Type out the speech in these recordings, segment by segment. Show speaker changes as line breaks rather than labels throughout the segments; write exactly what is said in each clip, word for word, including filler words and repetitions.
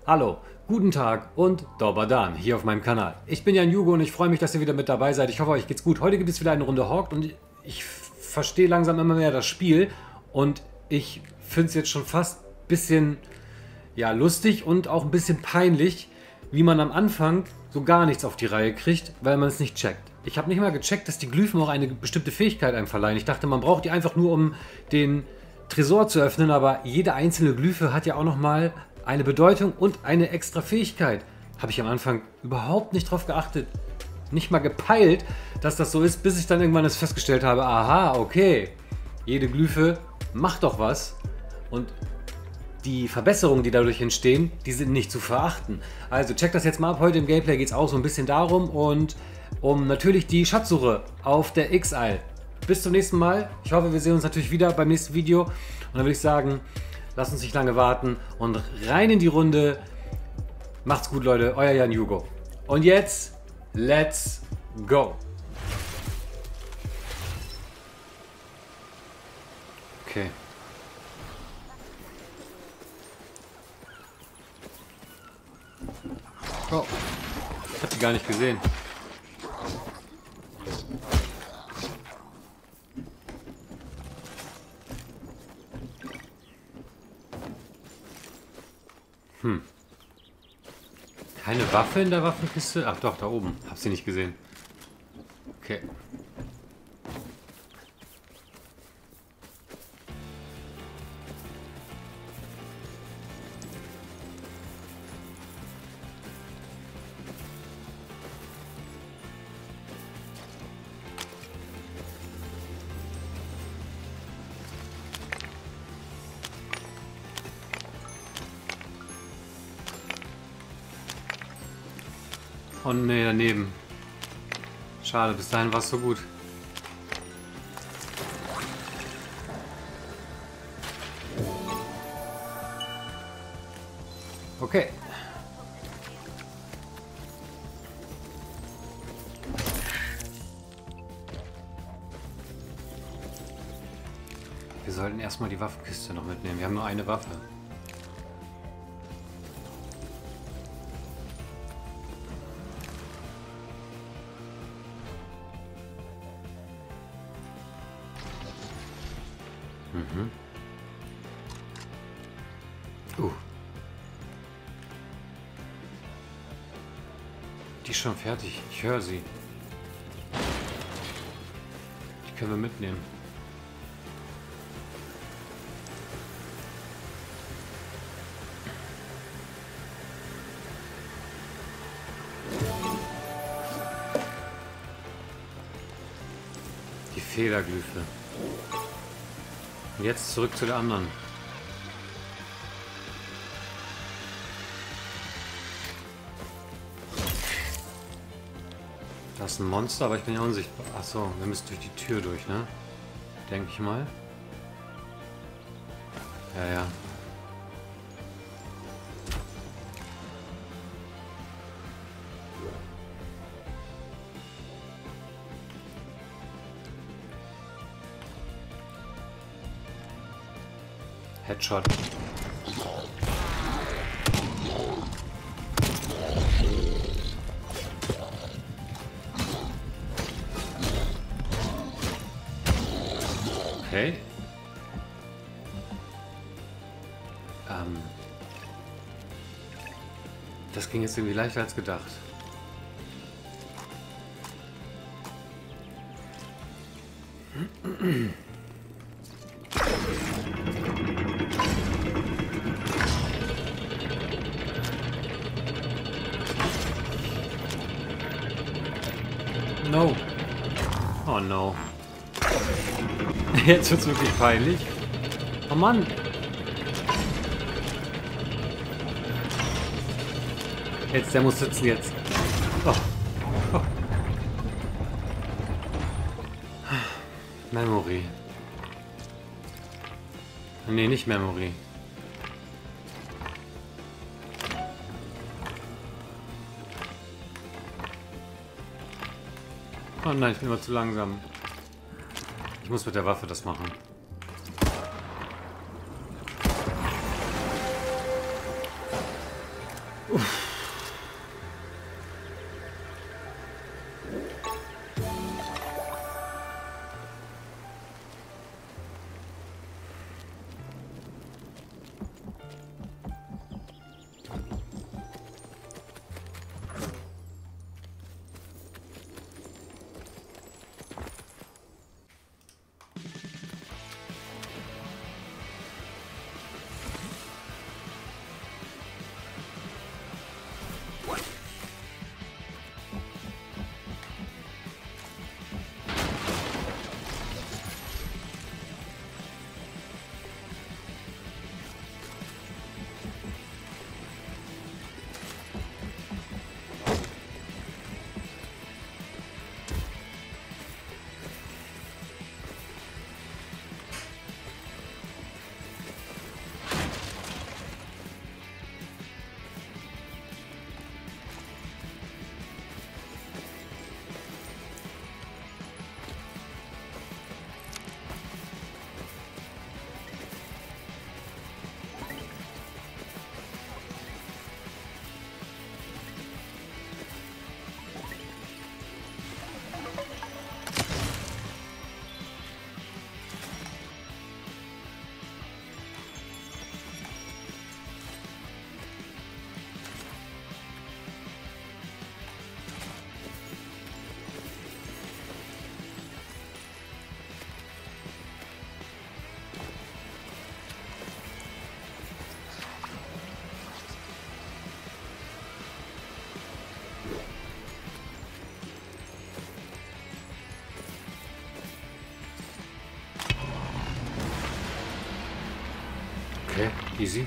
Hallo, guten Tag und Dobadan hier auf meinem Kanal. Ich bin Jan Jugo und ich freue mich, dass ihr wieder mit dabei seid. Ich hoffe, euch geht's gut. Heute gibt es wieder eine Runde Hawk und ich verstehe langsam immer mehr das Spiel und ich finde es jetzt schon fast ein bisschen ja, lustig und auch ein bisschen peinlich, wie man am Anfang so gar nichts auf die Reihe kriegt, weil man es nicht checkt. Ich habe nicht mal gecheckt, dass die Glyphen auch eine bestimmte Fähigkeit einem verleihen. Ich dachte, man braucht die einfach nur, um den Tresor zu öffnen, aber jede einzelne Glyphe hat ja auch nochmal eine Bedeutung und eine extra Fähigkeit. Habe ich am Anfang überhaupt nicht drauf geachtet. Nicht mal gepeilt, dass das so ist, bis ich dann irgendwann das festgestellt habe, aha, okay, jede Glyphe macht doch was und die Verbesserungen, die dadurch entstehen, die sind nicht zu verachten. Also checkt das jetzt mal ab. Heute im Gameplay geht es auch so ein bisschen darum und um natürlich die Schatzsuche auf der X-Isle. Bis zum nächsten Mal. Ich hoffe, wir sehen uns natürlich wieder beim nächsten Video. Und dann würde ich sagen, lasst uns nicht lange warten und rein in die Runde. Macht's gut, Leute. Euer Jan Jugo. Und jetzt, let's go. Okay. Oh, ich hab die gar nicht gesehen. Hm. Keine Waffe in der Waffenkiste? Ach doch, da oben. Hab sie nicht gesehen. Okay. Oh ne, daneben. Schade, bis dahin war es so gut. Okay. Wir sollten erstmal die Waffenkiste noch mitnehmen. Wir haben nur eine Waffe. Mhm. Uh. Die ist schon fertig. Ich höre sie. Die können wir mitnehmen. Die Federglyphe. Und jetzt zurück zu der anderen. Das ist ein Monster, aber ich bin ja unsichtbar. Achso, wir müssen durch die Tür durch, ne? Denke ich mal. Ja, ja. Headshot. Okay. Ähm. Das ging jetzt irgendwie leichter als gedacht. No. Oh no. Jetzt wird's wirklich peinlich. Oh Mann. Jetzt, der muss sitzen jetzt. Oh. Oh. Memory. Nee, nicht Memory. Oh nein, ich bin immer zu langsam. Ich muss mit der Waffe das machen. Uff. Okay, easy.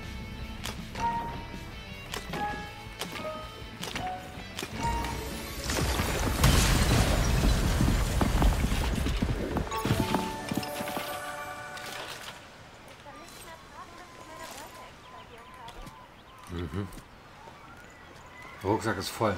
Mhm. Der Rucksack ist voll.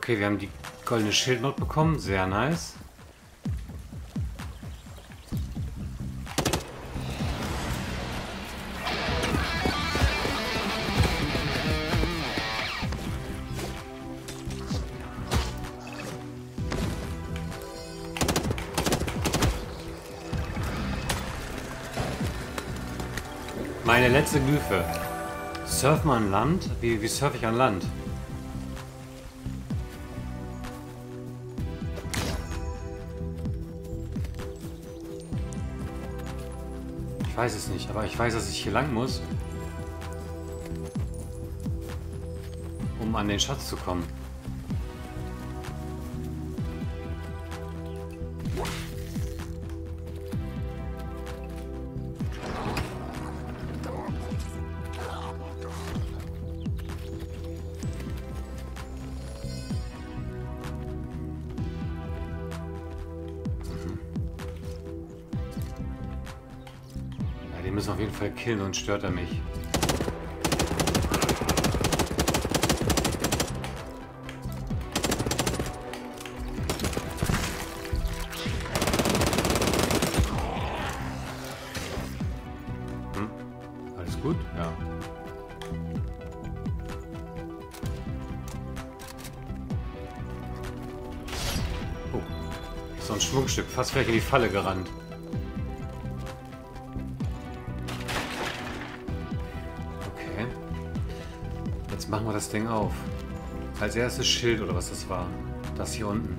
Okay, wir haben die goldene Schildnot bekommen. Sehr nice. Meine letzte Glyphe. Surf mal an Land? Wie, wie surfe ich an Land? Ich weiß es nicht, aber ich weiß, dass ich hier lang muss, um an den Schatz zu kommen. Die müssen auf jeden Fall killen, sonst stört er mich. Hm? Alles gut? Ja. Oh. So ein Schmuckstück. Fast vielleicht in die Falle gerannt. Jetzt machen wir das Ding auf. Als erstes Schild oder was das war. Das hier unten.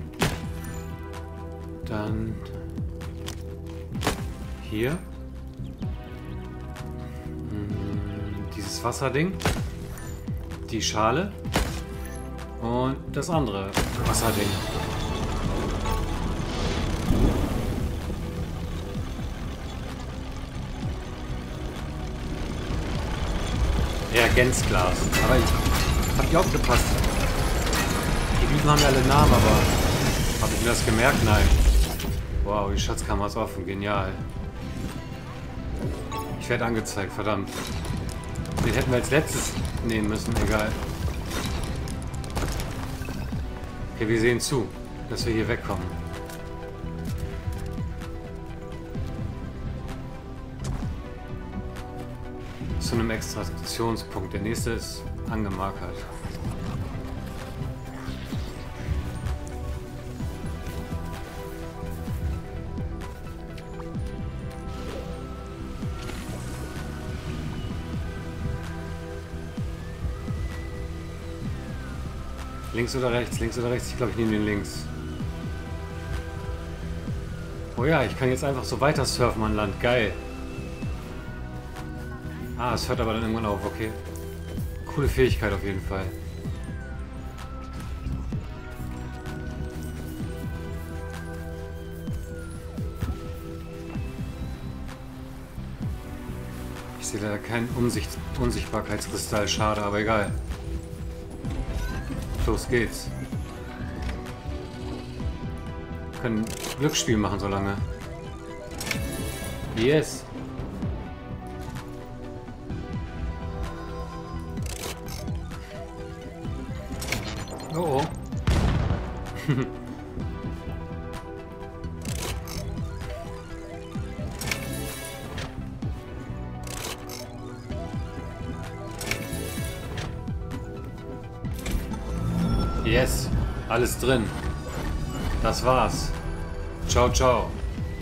Dann hier. Dieses Wasserding. Die Schale. Und das andere Wasserding. Reagenzglas. Aber ich hab die aufgepasst. Die Glyphen haben ja alle Namen, aber habe ich mir das gemerkt? Nein. Wow, die Schatzkammer ist offen. Genial. Ich werde angezeigt, verdammt. Den hätten wir als letztes nehmen müssen, egal. Okay, wir sehen zu, dass wir hier wegkommen. Zu einem Extraktionspunkt. Der nächste ist angemarkert. Links oder rechts? Links oder rechts? Ich glaube, ich nehme den links. Oh ja, ich kann jetzt einfach so weiter surfen an Land. Geil. Ah, es hört aber dann irgendwann auf, okay. Coole Fähigkeit auf jeden Fall. Ich sehe leider keinen Unsicht Unsichtbarkeitskristall, schade, aber egal. Los geht's. Wir können Glücksspiel machen, solange. Yes. Oh oh. Yes, alles drin. Das war's. Ciao, ciao.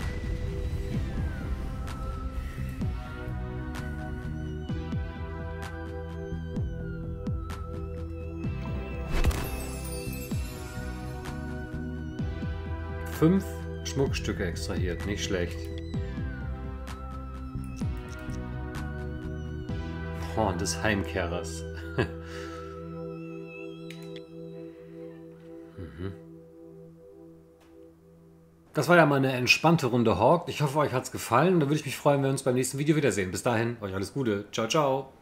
Fünf Schmuckstücke extrahiert, nicht schlecht. Horn des Heimkehrers. mhm. Das war ja mal eine entspannte Runde Hawk. Ich hoffe, euch hat es gefallen. Und dann würde ich mich freuen, wenn wir uns beim nächsten Video wiedersehen. Bis dahin, euch alles Gute. Ciao, ciao.